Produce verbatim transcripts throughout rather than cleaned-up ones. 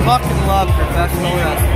fucking love professional wrestling.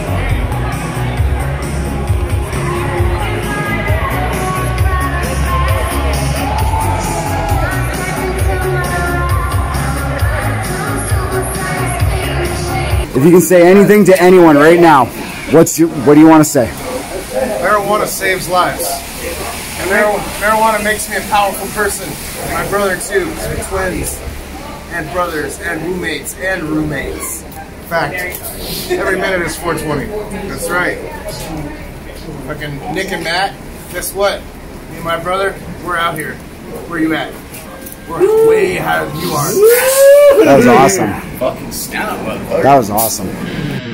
If you can say anything to anyone right now, what's your, what do you want to say? Marijuana saves lives. And marijuana makes me a powerful person. My brother too. We're twins. And brothers. And roommates. And roommates. In fact, every minute is four twenty. That's right. Fucking Nick and Matt, guess what? Me and my brother, we're out here. Where you at? We're way higher than you are. That was awesome. Fucking stout, motherfucker. That was awesome.